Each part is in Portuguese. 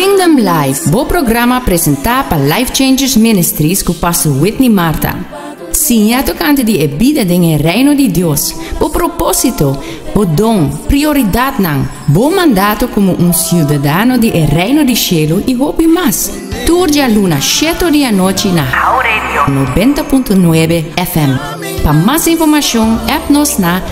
Kingdom Life, bo programa apresentado para Life Changers Ministries com o pastor Whitney Marta. Sim, a tocante de vida em reino de Deus, bo propósito, bo dom, prioridade não, bo mandato como cidadão de reino de cielo e hope mais. Turja luna 7 da noite na 90.9 FM. Para mais informação, app-nos na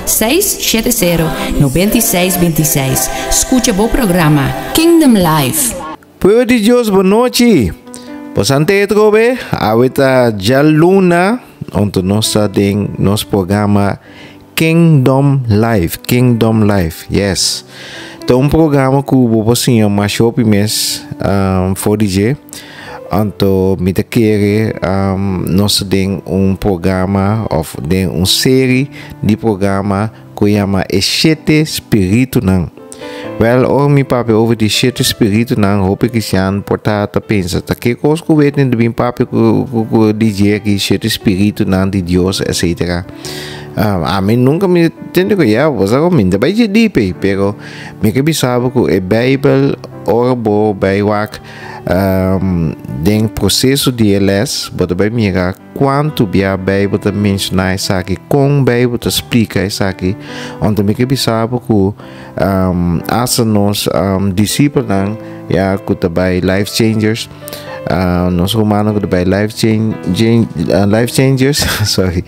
670-9626. Escute o programa Kingdom Life. Pueblo de Dios, boa noite. Posante trobe, awita jaluna, onde nós tem nosso programa Kingdom Life. Kingdom Life, yes. Então programa que você mais shopping mês for DJ. Então, me querer nós tem programa of tem série de programa que chama Sete Espírito não. Well, mi papi over die shit espírito não, hoop ik eens aan portata pensa, tá que coisa que weet nem bem papi que DJ que shit espírito não de Deus, etc. A mim nunca me entendo que já, você como ainda vai de deep, pero me que sabe que a Bible orbo by wak den processo de LS, bota by mira quanto bia Bible te menciona isso aqui, com Bible te explica isso aqui, onde me que sabe que as nós discípulos não, já que te by Life Changers, nós humanos que te by Life Changers, sorry,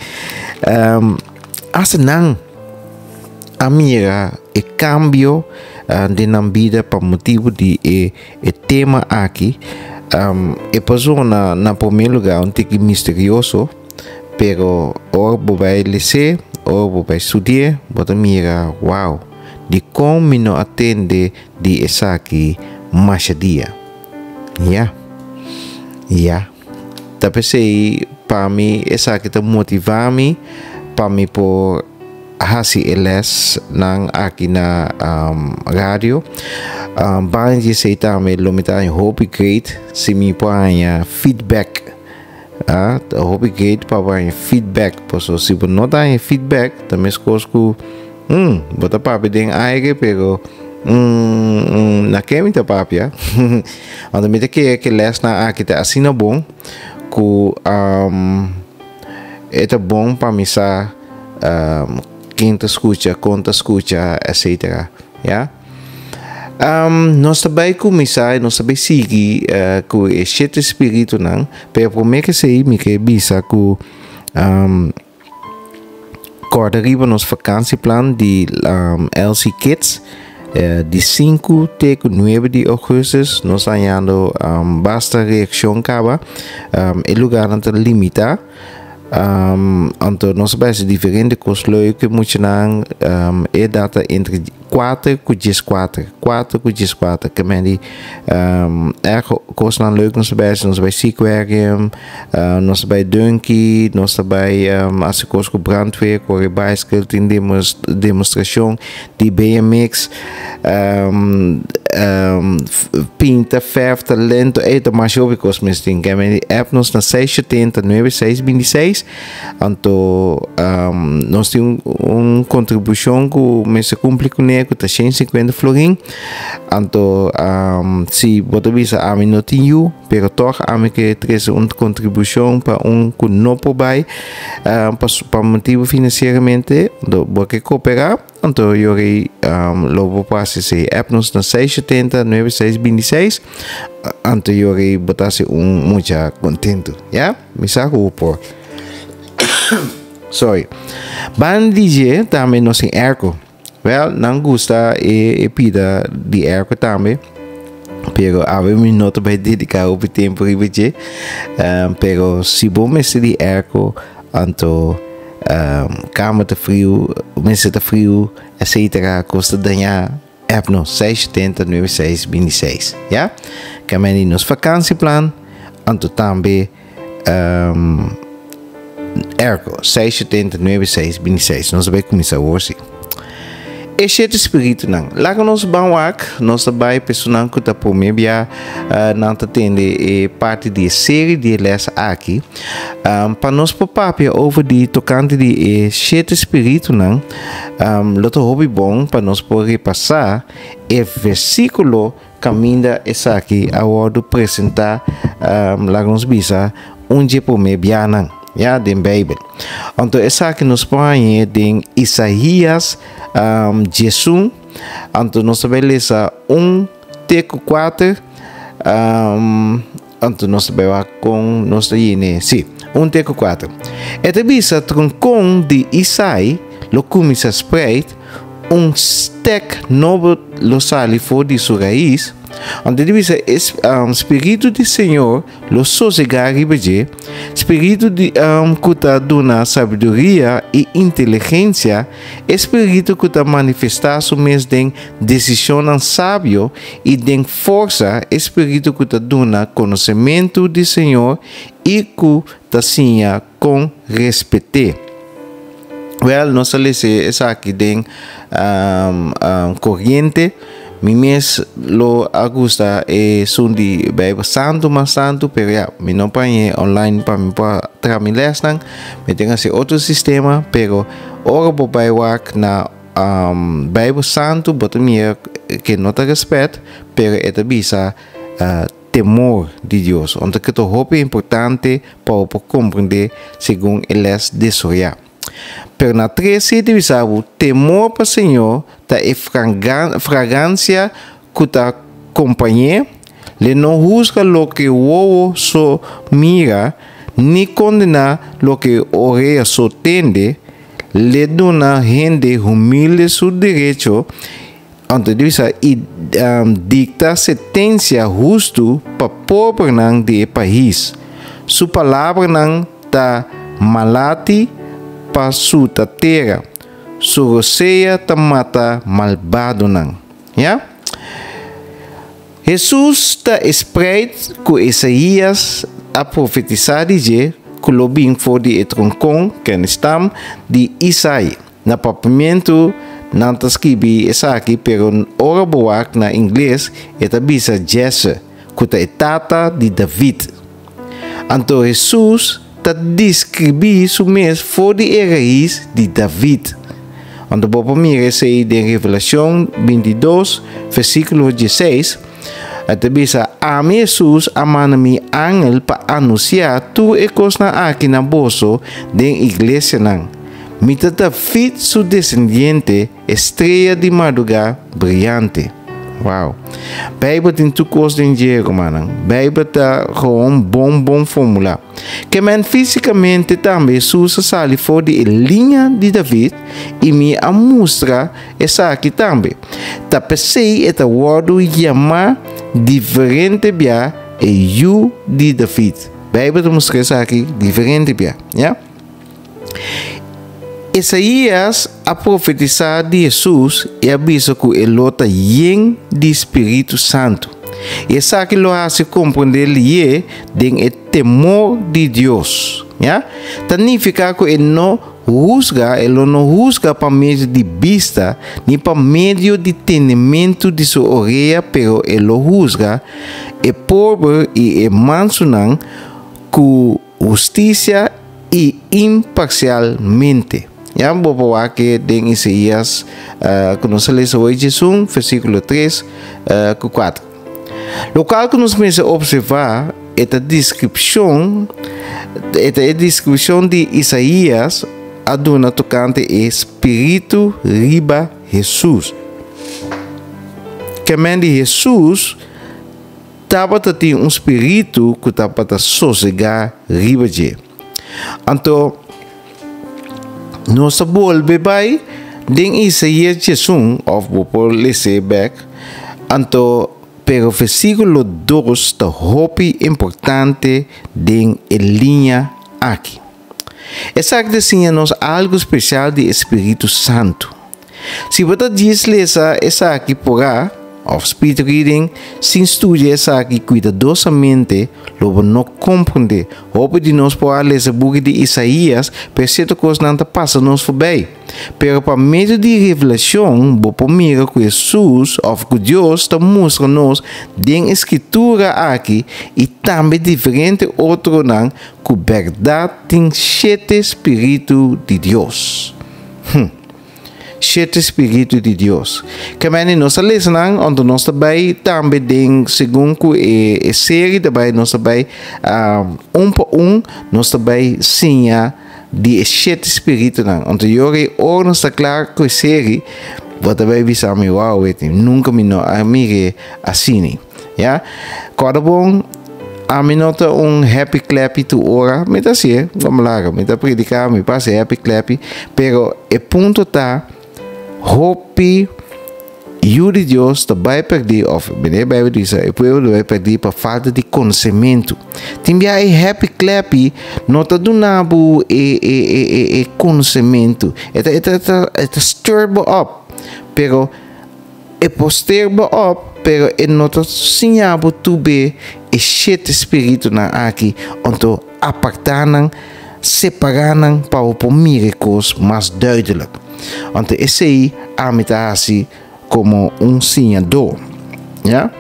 as não a mira e cambio de na vida por motivo de tema aqui pessoa na primeiro lugar um tique misterioso pero ou vai ler ou vai estudar bota mira wow de como não atende de essa aqui mais dia tá pensei para mim essa aqui tá motivar me para mim por hasi eles nang aqui na rádio banji sei também lomita hope great se me põe feedback hope great para feedback posso se não dá feedback também escolas que bota papi den aige pero na que me tá papi onde me que les na aqui tá assim na bom que é bom para mim sa quem te escuta, conta escuta, etc. Yeah? Nós também começar, nós também seguir com esse espírito não, pero por que sei me que bisa que corda riba nos vakantieplan de LC Kids de 5 até 9 de agosto nós ganhando basta reação caba el lugar não te limita então nós vamos diferente coisas que muito não é data entre 4 com 14 que me coisas não leuk nós vai Seaquarium nós vai Dunky nós vai as coisas com brandweer corre bicycle tem demonstração de BMX pinta, verf, talento mais jovem que os meus tem que me app nos na 670 9626 então nós temos contribuição que me se cumpre com ele que está 150 florin então se você visa a mim não tenho pero toch a mim que traz contribuição para que não pode para motivo financeiramente porque cooperar então eu logo passe se app nos na 670 9626 então eu botasse muito contento me saco por sorry ban DJ também não sem erco well não gosta e pida de erco também pero a mim não vai dedicar o tempo ribeje pero se bom me se de erco então cama te frio mensen te frio etc custa ganhar app no 670 9626 ja kan men nos vakantieplan anto também ergo 670 9626 nós vai começar hoje sete espírito não. Lá que nós nós vai pessoal que tá por meio não tá tendo parte de série de les aqui. Para nós papapia over de tocante de sete espírito não. Loto hobby bom para nós poder passar versículo caminha essa aqui a hora de apresentar lá nos bisa dia por meio não. Ja, den Bijbel. Então, essa aqui nos põe em Isaías 16. Então, nós vamos ler 1:4. Então, nós vamos com nós aí, sim, 1:4. E bisa troncon de Isaías, lo começa a spreid, stek novo lo sali for de sua raiz. Onde divisa Espírito do Senhor, lo sossegar ribeje, Espírito de que dona sabedoria e inteligência, Espírito que manifestar o mês de decisão sábio e de força, Espírito que dona conhecimento do Senhor e que sinha com respeito. Well, nós lemos essa aqui de corrente. Mi mes lo agusta sundi Bible santo mas santo pero ya mi no pañe online para mi pa tramiles nang mi tenga si outro sistema pero ora bo baiwak na Bible santo boto mi que no te respeto pero eta bisa temor de Dios onde que to hope importante para compreender segundo eles de soya. Pero na 13 divisa o temor para o Senhor tá fragrância que tá acompanha, ele não juzga lo que o ovo só mira, nem condena lo que orelha só tende, le dona gente humilde seu direito, então divisa e dicta sentença justo para pobre nang de país. Sua palavra nang tá malati para sua terra, sua roceia ta mata malvado não, yeah? Jesus ta spreid com Isaías a profetizar dizer que o bem for de troncon que está de Isaías. Na papamento não está escrito essa aqui, pero ora boak na inglês é bisa Jesse, que é tata de David. Então Jesus ta descrever o mês for de raiz de David. Onde Bobo mira se de Revelação 22, versículo 16, até bisa a Jesus amana mi ángel para anunciar tu ecos na aqui na bolso de igreja nang. Mita David su descendiente, estrela de madrugada brilhante. Wow. Bijbel tem toekomst in Diego, man. Bijbel tá gewoon bom formula. Que men fisicamente também usa sali for de linha de David e me a mostra essa aqui também. Tá pensei eta word chama diferente bia e you de David. Bijbel tá mostra essa aqui diferente bia, yeah? Isaías a profetizar de Jesus e avisa que ele lota yen de Espírito Santo. Essa que lo hace compreender lhe den o temor de Deus, ya? Significa que ele não juzga para meio de vista, nem para meio de entendimento de sua orelha, pero ele juzga é pobre e é manso não, com justiça e imparcialmente. Ya, bobo que den Isaías, que nos lê hoje Jesus, versículo 3, 4. Local que nos começa a observar é a descrição de Isaías, a dona tocante Espírito riba Jesus. Que de Jesus estava a ter espírito que estava a sossegar riba de. Então, nós volve vai den Isaías Jesus of Bopol lese back anto pero versículo 2 da hopi importante den linha aqui. Essa que ensina-nos algo especial de Espírito Santo. Se você diz essa aqui porá of speed reading, sin studie aqui cuidadosamente, logo não compreende. Hope de nós pode ler o book de Isaías, per certa coisa não passa nos forbi. Pero para meio de revelação, vou mira que Jesus, of que Deus, está mostra-nos de escritura aqui e também diferente outro não, que verdade tem 7 Espírito de Deus. 7 Espírito de Deus. Que meni nós lesenang, onde nós também tem segundo a série também nós também por nós também sinha de 7 Espírito não. Onde eu ou nós está claro que a série vou também visar me wow, nunca me não amigo assim, ja? Cada bom a mim nota happy clappy tu ora, me tá assim, vamos lá, me tá predicar, me passa happy clappy, pero o ponto tá hope you de Deus também perdi of bene Bible diz o povo vai perder por falta de conhecimento. Também é happy clappy nota do nabo e conhecimento. It stir up, pero e poster up, pero e nota sinhabo tu be e 7 espírito na aqui onde apartanan separanan para o miracles mais duidelijk. Want esse aí a metade como sinhador, ja?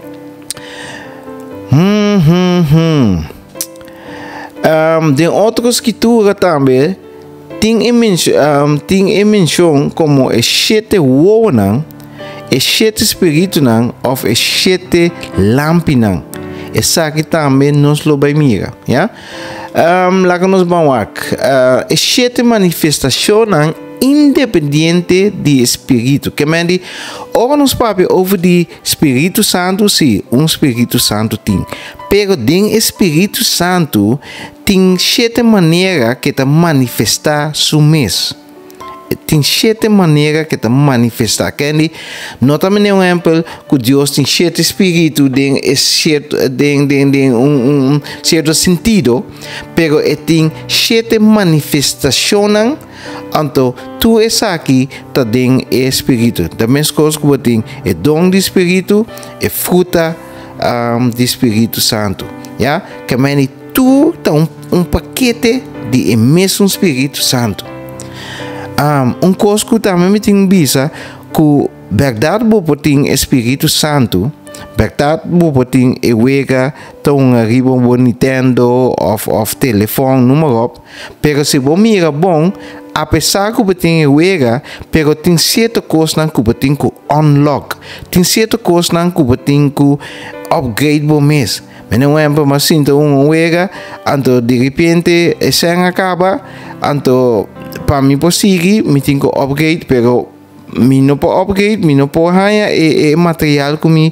De outra escritura também tem menção como 7 wonen, 7 espírito não, of 7 lampinan. Essa aqui também nos lo vai mira, ja? Lá que nós vamos a 7 manifestações independente de espírito. Que mende, ora nos papi over de Espírito Santo, sim, Espírito Santo tem. Pero den Espírito Santo tem 7 maneira que te manifestar su mês. Tem 7 maneiras que te manifestar. Kendi, nota me um exemplo que Deus tem 7 espíritos tem certo sentido, pero tem 7 manifestações. Então, tu és aqui tá tem espírito. Da mesma coisa que tem é dom de espírito, é fruta de Espírito Santo, já? Que meni tu tá paquete de mesmo Espírito Santo. Coisa que também me tem visa que verdade bobo tem Espírito Santo, verdade bobo tem ewega tão arriba um Nintendo of telefone número, pero se bom mira bom, apesar que tem ewega, pero tem certa coisa que tem que unlock, tem certa coisa que tem que upgrade bom mês. Mas não é para sinto ewega, então de repente essa acaba, então para mim conseguir, me tenho que upgrade, pero me não pode upgrade, me não pode ganhar é material que me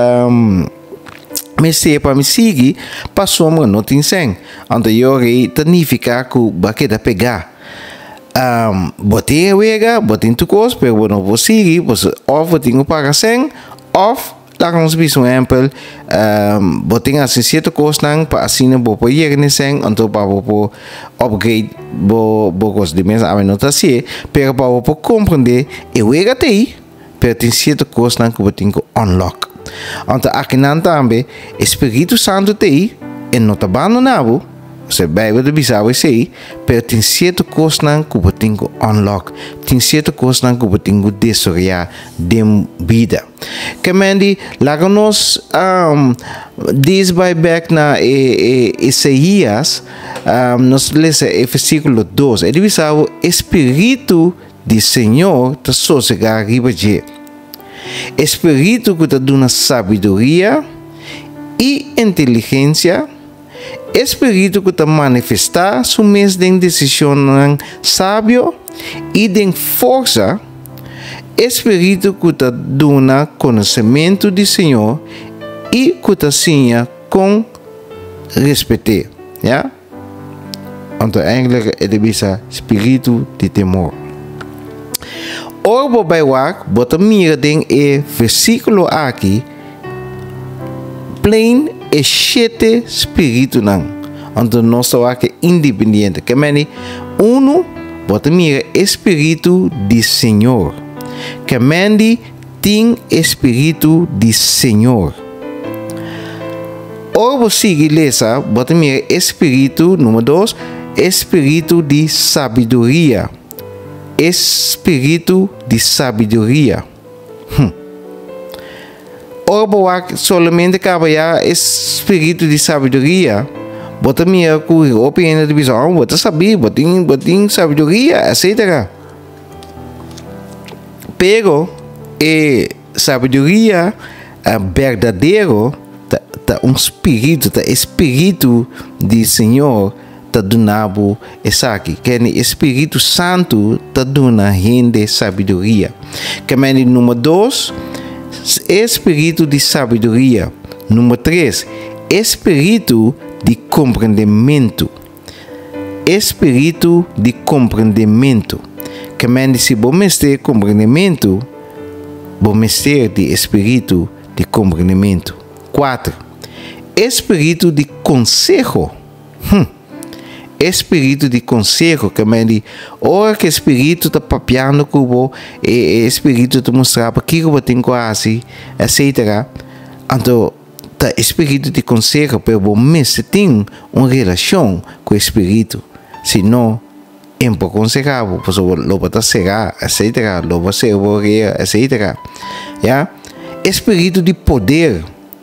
sei para me seguir, passou mas não tem sem. Então eu tanificar que vai da pegar. Botei a wega, botei tu coisa, pero não vou seguir, você off tenho para sem, off lá com os bichos exemplo, botei assim certa coisa não para assim não vou poder nesse, então para vou upgrade, vou coisa de mesmo, a não tá assim, pero para vou compreender, eu ega tem, pero tem certa coisa não que vou ter que unlock. Então aqui não também, Espírito Santo tem, e não tá abandonado. Se Bijbel de bizarre sei, pero tem certa coisa que você tem que unlock, tem certa coisa que você tem que desoriar de vida. Que mende, lá que nós diz by back na Isaías, nós lemos o versículo 2, ele diz o Espírito do Senhor te sossegar arriba de Espírito que te dá sabedoria e inteligência, Espírito que te manifestar su mês de decisão sábio e de força, Espírito que te dá conhecimento do Senhor e que te ensina com respeito, ja? Então, eigenlijk é de bisa Espírito de temor. Ora, bij waar, bota mira den versículo aqui, plain e 7 espírito não. Então nós estamos aqui independente. Que meni bota mira espírito de Senhor. Que meni tem espírito de Senhor. Ora você lesa, bota me espírito número 2, espírito de sabedoria. Espírito de sabedoria. Ora solamente cabe espírito de sabedoria. Bota me com opinião de visão, bota saber, bota sabedoria, etc. Pero sabedoria verdadeiro tá espírito de Senhor tá donado essa aqui, que é Espírito Santo tá dona gente sabedoria. Que é número 2, espírito de sabedoria. Número 3, espírito de compreendimento. Espírito de compreendimento. Que é se você ter compreendimento, você ter espírito de compreendimento. 4, espírito de conselho. Espírito de conselho, que é ora que espírito está papiando com o espírito te mostrar para que você tem quase, etc. Então, tá espírito de conselho, para você tem uma relação com o espírito. Senão, é um pouco aconselhável, porque lo vai cegar, etc. Lo vai ser etc. Yeah? Espírito de poder.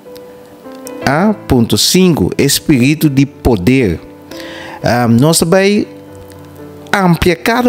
Ponto 5, espírito de poder. Nós também ampliar cada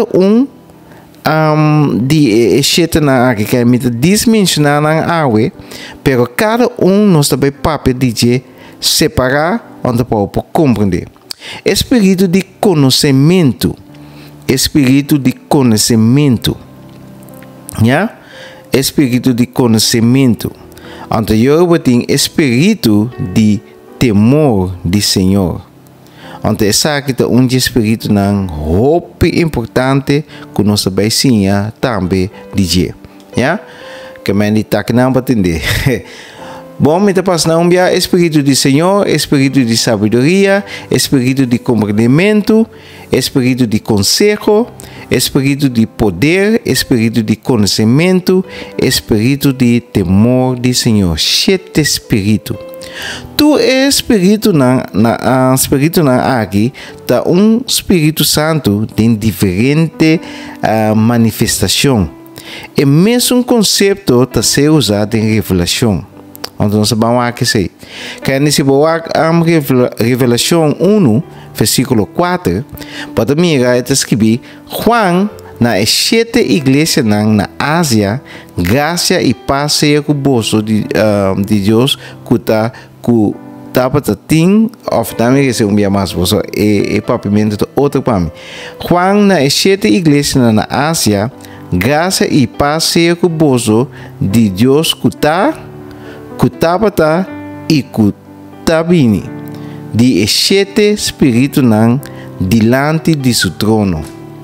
de exceto na área que é desmencionar na área, pero cada nós também papel de separar onde para compreender. Espírito de conhecimento. Espírito de conhecimento. Yeah? Espírito de conhecimento. Então eu tenho espírito de temor de Senhor. Então essa aqui é espírito não roupa importante que nós beijinha também dizer. Yeah? Que me está que não para entender. Bom, me passa não espírito de Senhor, espírito de sabedoria, espírito de compreendimento, espírito de conselho, espírito de poder, espírito de conhecimento, espírito de temor de Senhor. 7 espírito. Tu espírito na aqui tá Espírito Santo tem diferente manifestação. É mesmo conceito tá ser usado em revelação. Então nós vamos aqui sei. Que nesse boa Revelação 1, versículo 4, para mim está escrito Juan na 7 igrejas na Ásia, graça e paz seja com o bolso de Deus que tá para ter of também que ser mais bolso e papimento outro para mim. Juan na 7 igrejas na Ásia, graça e paz seja com o bolso de Deus que Kutapata e Kutabini de 7 espírito nan dilante de seu trono.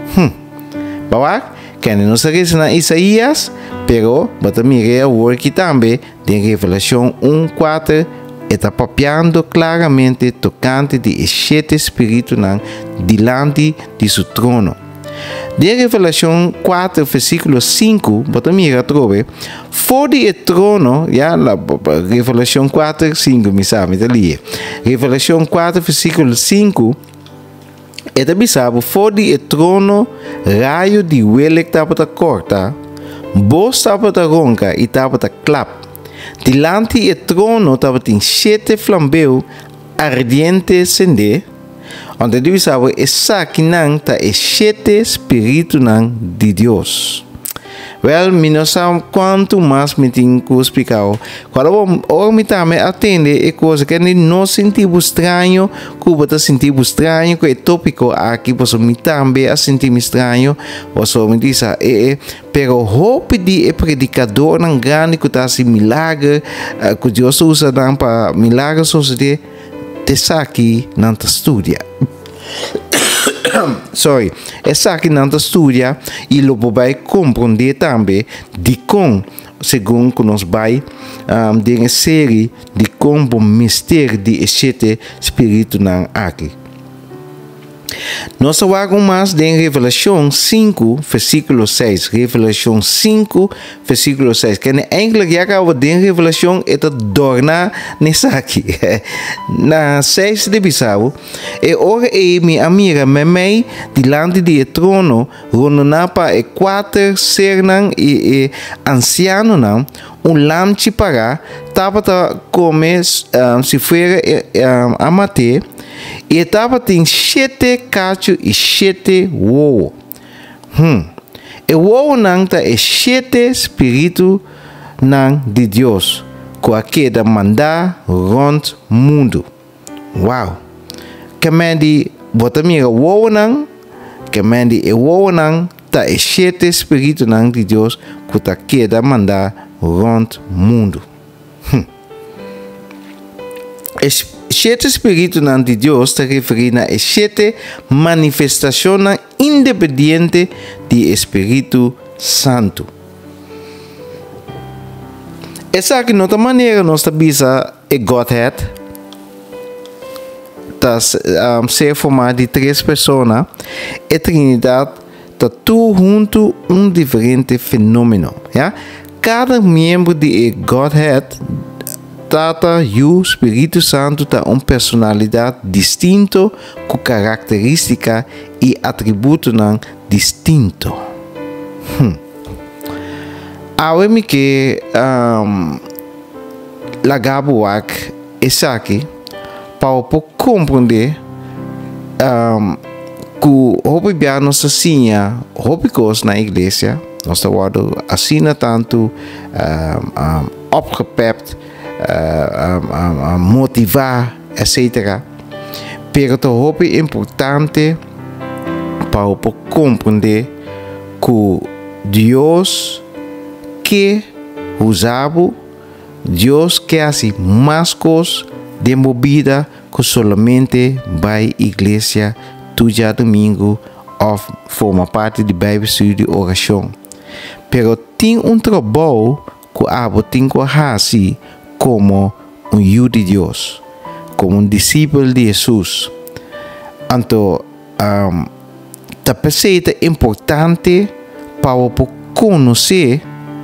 Bawa, que não se diz na Isaías, pero batamire o work também de Revelação 1:4 está papiando claramente tocante de 7 espírito nan dilante de seu trono. De Revelação 4, versículo 5, batamira trove, for de trono, ja, Revelação 4, 5, me sabe, ali. Revelação 4, versículo 5, é me sabe, for de trono, raio de wele que estava corta, voz estava ronca e estava clap. Dilante do trono estava tem 7 flambeus ardientes acender. Onde Deus sabe essa que não tá 7 espírito não de Deus. Well, me não sabe quanto mais me tenho que explicar. Quando eu me também atende é coisa que não sentimos estranho, que eu sentimos estranho, que é tópico aqui, você me também a sentir estranho, você me diz, pero hope de predicador não grande que tá assim milagre, que Deus usa não para milagres suceder. Essa aqui não está estudia. Sorry, essa aqui não está estudia e lo vai compreender também de como, segundo que nós vai de uma série de como o mistério de 7 espírito não aqui. Nós vamos mais em Revelação 5, versículo 6. Revelação 5, versículo 6. Que eigenlijk já acaba de Revelação é torna nessa aqui. Na 6 de Bissau. E ora minha amiga me mei diante do trono, rononapa e 4 sernan e anciano não, lamchi para tava come se fuera amate. E estava tem 7 cachos e 7 uou. E uou não tá é 7 espírito não de Deus, com a queda mandar rond mundo. Uau! Que mende bota minha uou não, que mende e uou não tá é 7 espírito não de Deus, com a queda mandar rond mundo. 7 espíritos de Deus está referindo a 7 manifestações independentes do Espírito Santo. Essa aqui outra maneira nós sabemos é Godhead, está ser formado de 3 pessoas, a Trindade está tudo junto diferente fenômeno. Ja? Cada membro de Godhead trata o Espírito Santo da uma personalidade distinta com característica e atributos distintos. Agora que lagabuak essa aqui para compreender que o bem nossa sinha hobicos na igreja nós worden assina tanto opgepept motivar, etc. Pero é importante para compreender que Deus quer usar, Deus quer assim mais coisas de movida que somente vai à igreja todo domingo ou forma parte de Bíblia estudo e oração. Pero tem trabalho que tem que fazer como hijo de Deus, como discípulo de Jesus. Então, é importante para conhecer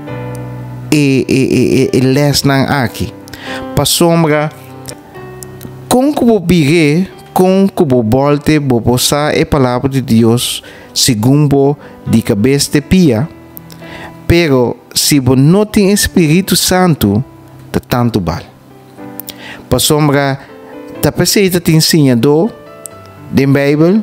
e lesson aqui. Para sombra, com que vou viver, com que vou voltar, vou passar a palavra de Deus segundo de cabeça de pia. Pero, se você não tem Espírito Santo, tá tanto bal. Para sombra, tá precisa te ensinador da Bíblia,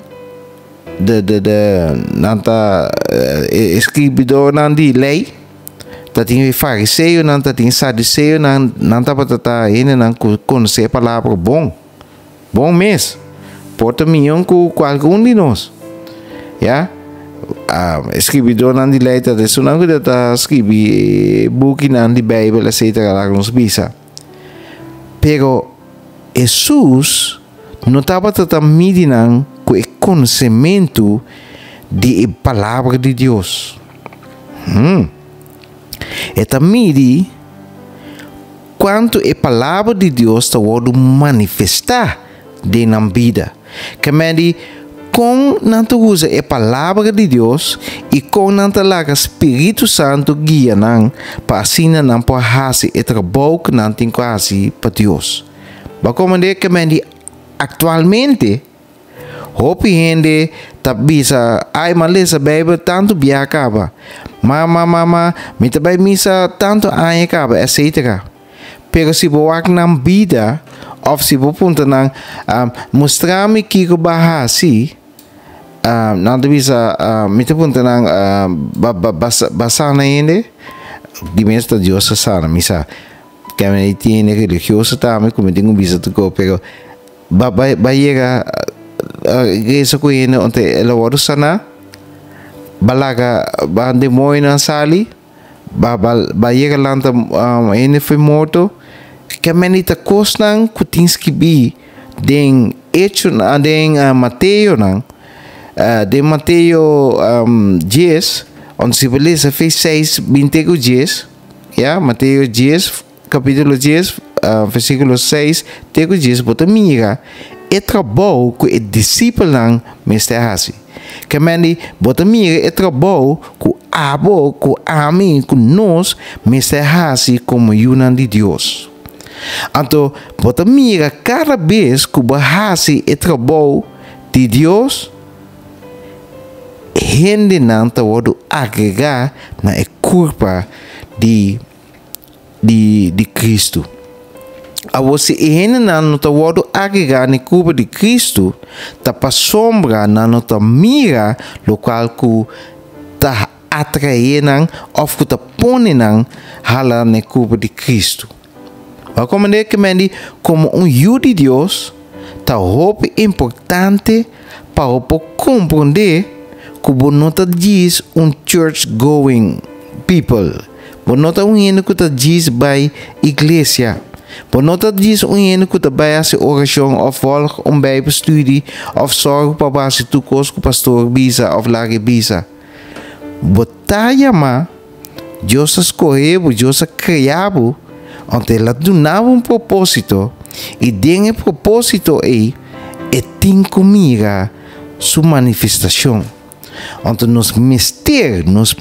nanta escribidor de lei, tá tem fariseu, nanta tem saduceu, nanta patata ainda não conhecer a palavra bom mês. Porta milhão com algum de nós, já? Escribidor de lei, tá de sunang que tá escrever buki de Bíblia, etc. lá nos bisa. Pero Jesus não estava tratando com o conhecimento da palavra de Deus. É também quanto a palavra de Deus está manifestar na vida. Que me com nanta usa a palavra de Deus e com nanta laga Espírito Santo guia nan para assim não para fazer o trabalho que não tem quase para Deus. Mas como é que me atualmente hope gente tá bisa ai malesa Bíblia tanto bia acaba mama me também misa tanto ai acaba etc. Pero se boak na vida ou se bo punta nang mostrar-me que o bahasi não bisa me punta nang basana ainda de mesmo Deus sana misa que me tiene religioso também como tenho bisa tu ko pero bayega igreja ko yun onte elawado sana balaga bande moy na sali bayega lanta ene foi morto que menita cosnan kutinski bi den hecho na den Mateo nang de Mateo 10 onde se beleza fez 6 20 10 ya Mateo 10 capítulo 10 versículo 6 tego 10 bota mira trabalho com o discípulo lang Mr. Hasi. Que mendi bota mira o trabalho com abo, com amin, com nós Mr. Hasi como yunan de Deus. Então, bota mira cada vez que Hasi o trabalho de Deus, gente não está agregar na curva de Cristo. A você gente não está agregar na curva de Cristo, tá para sombra não está mira local que tá atraindo ou que tá pondo hala na curva de Cristo. Mas como é que me como judo de Deus, tá roupa importante para compreender que não está diz church going people, não está gente que está diz by igreja. Não está diz gente que está by as oração of volg bijbelstudie of zorg para base toekomst com pastor bisa of lage bisa. Botaya ma Deus escolheu, Deus criou, onde ela donava propósito e dentro do propósito tem comigo sua manifestação. Onde nos mistério,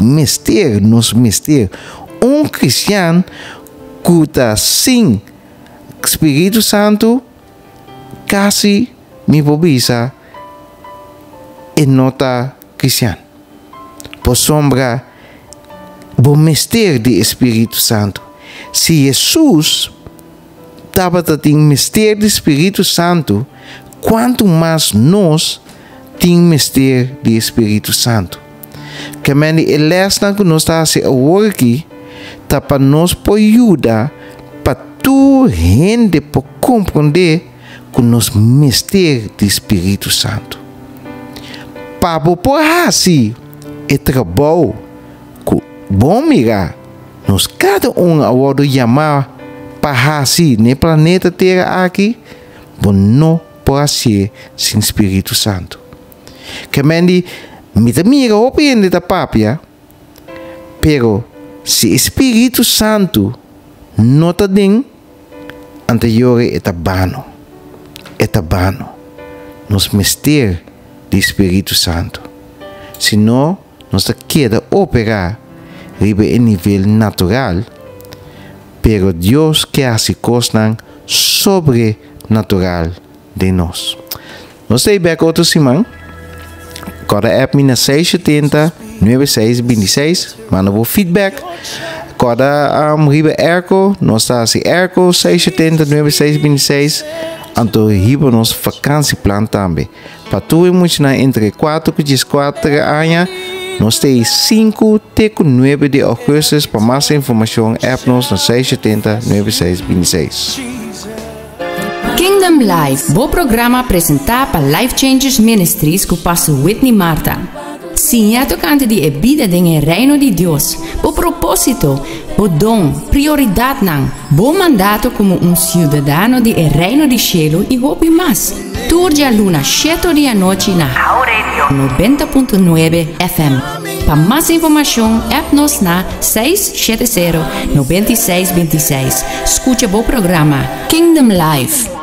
cristiano que está sem Espírito Santo, quase me bobisa e nota cristiano. Por sombra, o mistério do Espírito Santo. Se Jesus estava tendo mistério do Espírito Santo, quanto mais nós temos mistério do Espírito Santo. Que a lesson que nós estamos agora aqui, está para nós por ajuda, para tu gente para compreender que nós mistério do Espírito Santo. Para por assim, é trabalho que bom mirar, nós cada agora chamar para assim, no planeta Terra aqui, não pode ser sem Espírito Santo. Que me mira opinião da papia, pero se Espírito Santo não está dentro, anterior é tabano, nos mistério do Espírito Santo. Senão, nós queda operar em nível natural, pero Deus quer as coisas sobrenatural de nós. Nós temos back outro semana. Cada app mina 670-9626. Manda o feedback. Cada riba Erco. Nós está assim Erco 670-9626. Então riba nos vakantieplan também. Para tu emocionar entre 4 e 4 anos. Nós temos 5 até 9 de agosto. Para mais informação, app nos na 670-9626. Kingdom Life, bom programa apresentado para Life Changers Ministries com o pastor Whitney Marta. Sim, a tocante de vida em reino de Deus, o propósito, o dom, prioridade não, bom mandato como cidadão de reino de cielo e roupa mais. Turja luna 7 da noite na 90.9 FM. Para mais informação, app-nos na 670-9626. Escute o programa Kingdom Life.